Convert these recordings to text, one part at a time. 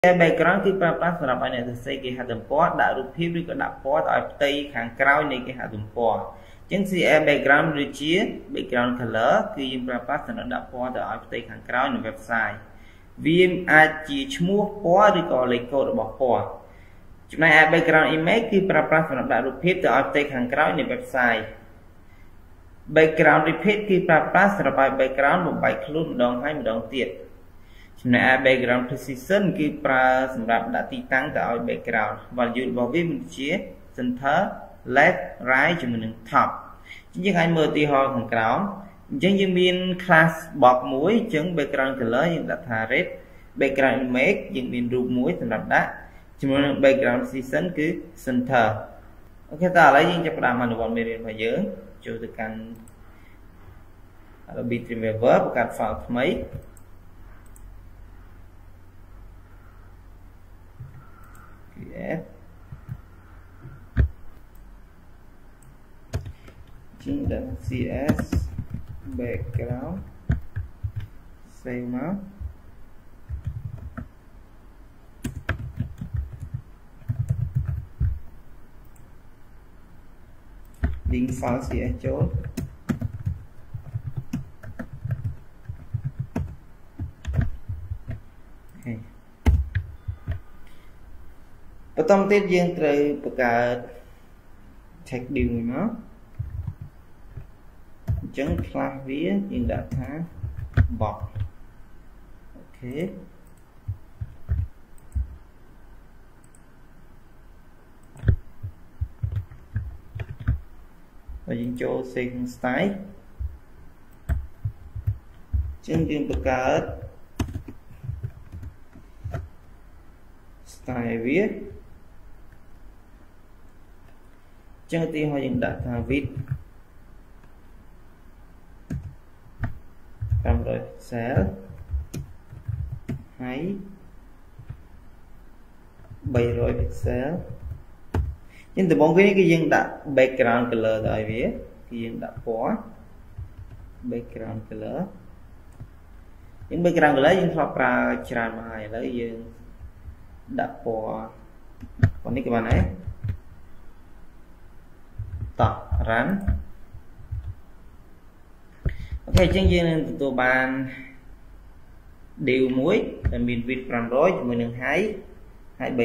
background គឺប្រើប្រាស់សម្រាប់ឲ្យអ្នកសរសេរគេហទំព័រដាក់រូបភាពឬក៏ដាក់ពណ៌ទៅឲ្យផ្ទៃខាងក្រោយនៃគេហទំព័រអញ្ចឹង CL background ឬជា background color គឺយើងប្រើប្រាស់សម្រាប់ដាក់ពណ៌ទៅឲ្យផ្ទៃខាងក្រោយនៃ website វាអាចជាឈ្មោះពណ៌ឬក៏លេខកូដរបស់ពណ៌ចំណែកឯ background image គឺប្រើប្រាស់សម្រាប់ដាក់រូបភាពទៅឲ្យផ្ទៃខាងក្រោយនៃ website background repeat គឺប្រើប្រាស់សម្រាប់ឲ្យ background បំបែកខ្លួនម្ដងហើយម្ដងទៀតចំណែកឯ background position គឺប្រើសម្រាប់ដាក់ទីតាំងទៅឲ្យ background value របស់វាមានជា center left right ជាមួយនឹង top អញ្ចឹងយើងអាចមើលឧទាហរណ៍ខាងក្រោមអញ្ចឹងយើងមាន class box មួយអញ្ចឹង background color យើងដាក់ថា red background image យើងមានរូបមួយសម្រាប់ដាក់ជាមួយនឹង background position គឺ center អូខេតើឥឡូវយើងចាប់ផ្ដើមអនុវត្តមេរៀនរបស់យើងចូលទៅកាន់ Adobe Dreamweaver បង្កើត file ថ្មីcreate ជាងដាក់ CS background save មក link file CS ចូលបន្តទៀតយើងត្រូវបង្កើត text div មួយមកអញ្ចឹង class វាយើងដាក់ថា box អូខេហើយយើងចូល second style អញ្ចឹងយើងបង្កើត style វាចឹងឧទាហរណ៍យើងដាក់ថា width 500 pixel ហើយ 300 pixel ចឹងដំបូងគេគឺយើងដាក់ background color ទៅឲ្យវាគឺយើងដាក់ពណ៌ background color យើង background color យើងធ្លាប់ប្រើច្រើនមកហើយឥឡូវយើងដាក់ពណ៌នេះក៏បានដែរតោះ run អូខេអញ្ចឹងយើងនឹងទទួលបាន div មួយដែលមាន width 500ជាមួយនឹង height ហើយ 300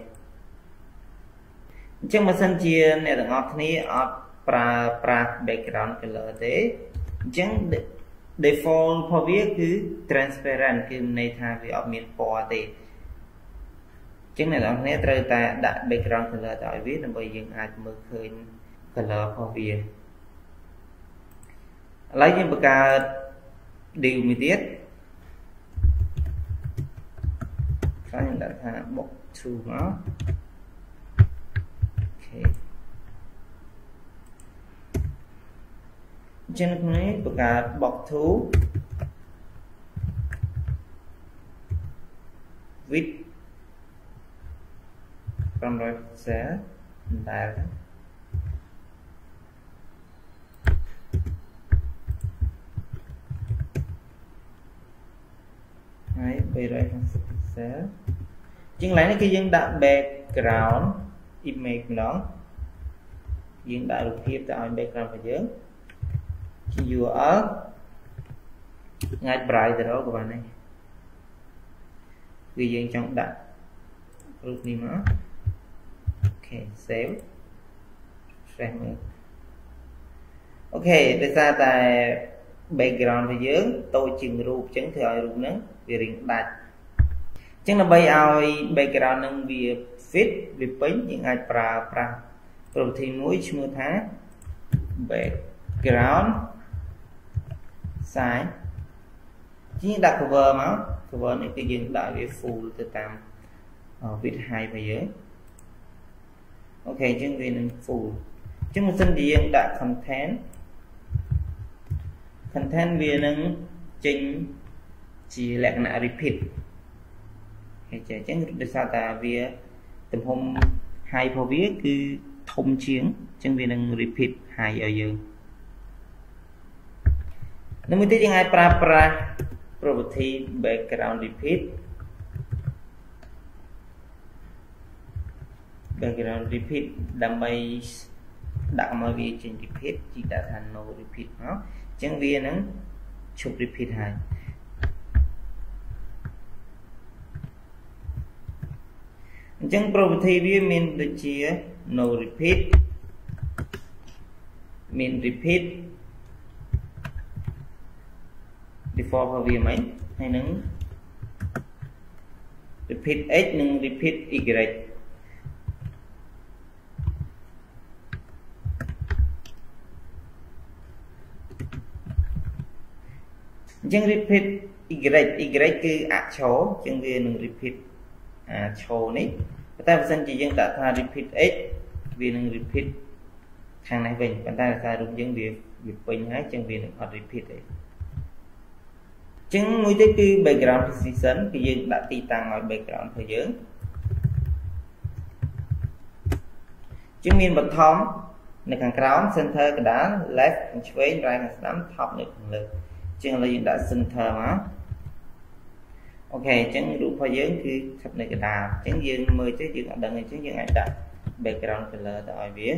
អញ្ចឹងបើសិនជាអ្នកទាំងអស់គ្នាអត់ប្រើប្រាស់ background color ទេអញ្ចឹង default របស់វាគឺ transparent គឺន័យថាវាអត់មានពណ៌ទេអញ្ចឹងអ្នកទាំងអស់គ្នាត្រូវតែដាក់ background color ទៅឲ្យវាដើម្បីយើងអាចមើលឃើញ color របស់វាឥឡូវយើងបង្កើត div មួយទៀតខ្ញុំដាក់ថា box 2 មកអូខេអញ្ចឹងនេះបង្កើត box 2 width 500 pixel ដែលហើយ 350 pixel ជាងឡើងនេះគឺយើងដាក់ background image ម្ដងយើងដាក់រូបភាពទៅឲ្យ background របស់យើងជា URL ងាយ bright ទៅក៏បានដែរគឺយើងចង់ដាក់រូបនេះមកអូខេ save refresh មើលអូខេដោយសារតែ background របស់យើងតូចជាងរូបអញ្ចឹងធ្វើឲ្យរូបហ្នឹងវារៀងដាច់អញ្ចឹងដើម្បីឲ្យ background ហ្នឹងវា fit វាពេញយើងអាចប្រើប្រាស់ property មួយឈ្មោះថា background size ជាងដាក់ cover មក cover នេះគឺយើងដាក់វា full ទៅតាម width height របស់យើងអូខេអញ្ចឹងវានឹង full អញ្ចឹងបើសិនជាយើងដាក់ content វានឹងចេញជាលក្ខណៈ repeat អញ្ចឹងដោយសារតែវាទំហំ height របស់វាគឺធំជាងអញ្ចឹងវានឹង repeat height ឲ្យយើង Nếu mình tiếp pra property background repeat background repeatដើម្បីដាក់មកវាចេញ repeat ជីដាក់ថា no repeat មកអញ្ចឹងវានឹងឈប់ repeat ហើយអញ្ចឹង property វាមានដូចជា no repeat មាន repeat default របស់វាមិនហើយនឹង repeat x និង repeat y អញ្ចឹង repeat y គឺអក្សរអញ្ចឹងវានឹង repeat ឈរនេះតែបើសិនជាយើងដាក់ថា repeat x វានឹង repeat ខាងនេះវិញប៉ុន្តែសាររូបយើងវាពេញហើយអញ្ចឹងវានឹងអត់ repeat ទេអញ្ចឹងមួយទៀតគឺ background position គឺយើងដាក់ទីតាំងឲ្យ background របស់យើងអញ្ចឹងមានបឋមនៅខាងក្រោម center កណ្ដាល left ខាងឆ្វេង right ខាងស្ដាំ top នៅខាងលើអញ្ចឹងឥឡូវយើងដាក់ center មកអូខេអញ្ចឹងរូបរបស់យើងគឺស្ថិតនៅកណ្ដាលអញ្ចឹងយើងមើលទៅយើងអត់ដឹងអញ្ចឹងយើងអាចដាក់ background color ទៅឲ្យវា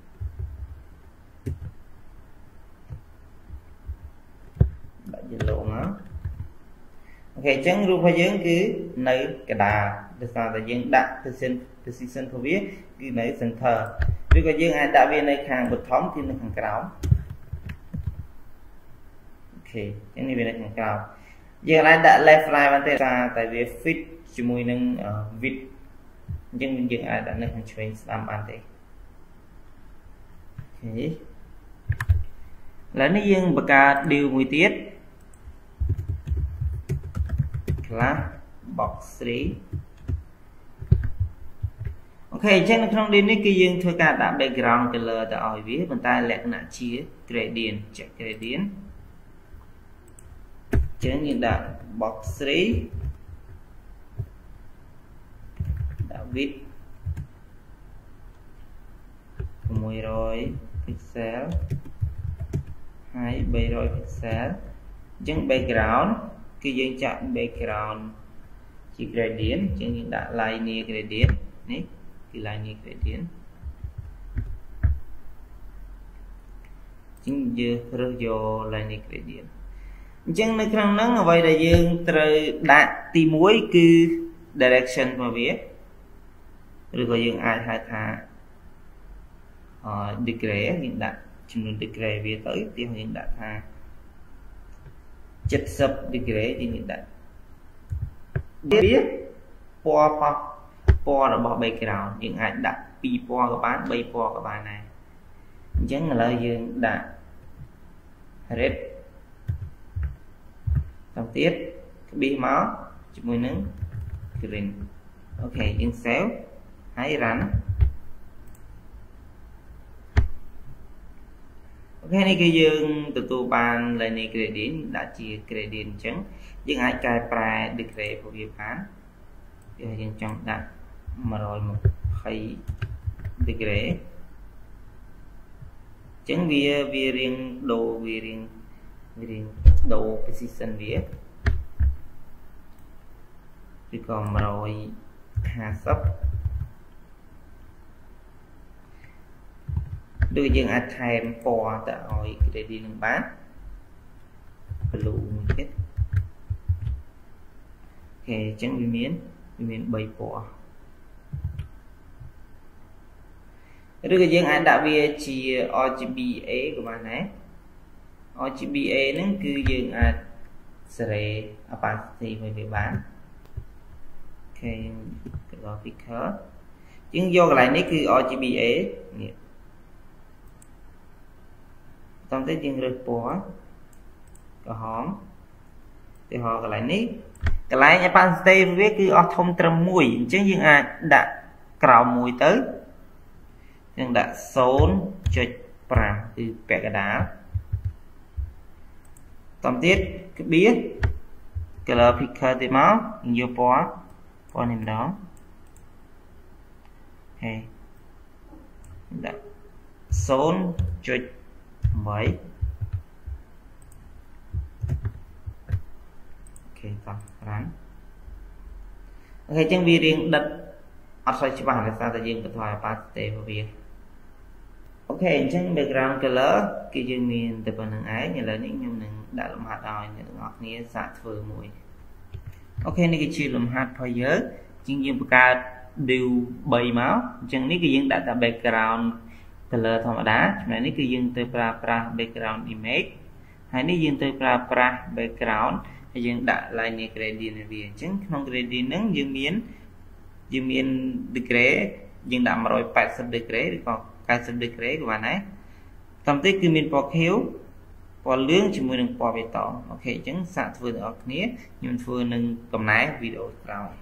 ដាក់ yellow មកអូខេអញ្ចឹងរូបរបស់យើងគឺនៅកណ្ដាលដោយសារតែយើងដាក់ position របស់វាគឺនៅ center ឬក៏យើងអាចដាក់វានៅខាង bottom គឺនៅខាងក្រោមអូខេអញ្ចឹងនេះវានៅខាងក្រោមយើងអាចដាក់ left right បានទេតែវា fit ជាមួយនឹង width អញ្ចឹងយើងអាចដាក់នៅខាងឆ្វេងស្ដាំបានទេអូខេឥឡូវនេះយើងបង្កើត div មួយទៀត class box 3អូខេអញ្ចឹងនៅក្នុង div នេះគឺយើងធ្វើការដាក់ background color ទៅឲ្យវាប៉ុន្តែលក្ខណៈជា gradient ចាក់ gradientចឹងយើងដាក់ box 3ដាក់ width 600 pixel ហើយ 300 pixel អញ្ចឹង background គឺយើងចាក់ background ជា gradient អញ្ចឹងយើងដាក់ linear gradient នេះគឺ linear gradient អញ្ចឹងយើងរើសយក linear gradientអញ្ចឹងនៅក្នុងហ្នឹងអ្វីដែលយើងត្រូវដាក់ទី1គឺ direction របស់វាឬក៏យើងអាចហៅថាdegree យើងដាក់ចំនួន degree វាទៅទីយើងដាក់ថា70 degree យើងដាក់វាពណ៌របស់ background យើងអាចដាក់2ពណ៌ក៏បាន3ពណ៌ក៏បានដែរអញ្ចឹងឥឡូវយើងដាក់ red xong tiếp cái bi máu chúng mình nâng green okយើង save ហើយ run អូខេនេះគឺយើងទទួលបាន linear gradient ដាក់ជា gradient អញ្ចឹងយើងអាចកែប្រែ degree របស់វាបានវាយើងចង់ដាក់120 degree អញ្ចឹងវារៀងដូរវារៀងដូរ position វាឬក៏150ដូចយើងអាចថែមពណ៌ទៅឲ្យ gradient នឹងបាន blue មួយទៀតអូខេអញ្ចឹងវាមាន3ពណ៌ឬក៏យើងអាចដាក់វាជា RGBA ក៏បានដែរRGBA ហ្នឹងគឺយើងអាចសេរី opacity មួយវាបានអូខេទៅដល់ picture យើងយកកន្លែងនេះគឺ RGBA នេះតាមទៅយើងរើសពណ៌ក្រហមទីហោកន្លែងនេះកន្លែង opacity វាគឺអស់ធំត្រឹម1អញ្ចឹងយើងអាចដាក់ក្រោម1ទៅយើងដាក់ 0.5 គឺពាក់កណ្ដាលតាមទៀតក្បៀស color picker ទៀតមកយកពណ៌នេះម្ដងហេដាក់ 0.8 អូខេតោះ run អូខេអញ្ចឹងវារៀងដិតអត់សូវច្បាស់ដោយសារតែយើងបន្ថយ opacity របស់វាអូខេអញ្ចឹង background color គឺយើងមានតែប៉ុណ្្នឹងឯងឥឡូវនេះខ្ញុំនឹងដាក់លំហាត់ឲ្យអ្នកទាំងអស់គ្នាសាកធ្វើមួយអូខេនេះគឺជាលំហាត់របស់យើងយើងបង្កើត div 3មកអញ្ចឹងនេះគឺយើងដាក់តែ background color ធម្មតាចំណែកនេះគឺយើងទៅប្រើប្រាស់ background image ហើយនេះយើងទៅប្រើប្រាស់ background ហើយយើងដាក់ linear gradient វាអញ្ចឹងក្នុង gradient ហ្នឹងយើងមាន degree យើងដាក់180 degree ឬក៏90 degree ក៏បានដែរតាមទីគឺមានពណ៌ខៀវពណ៌លឿងជាមួយនឹងពណ៌បៃតងអូខេអញ្ចឹងសាកធ្វើទាំងអស់គ្នាខ្ញុំធ្វើនឹងកំណែវីដេអូក្រោយ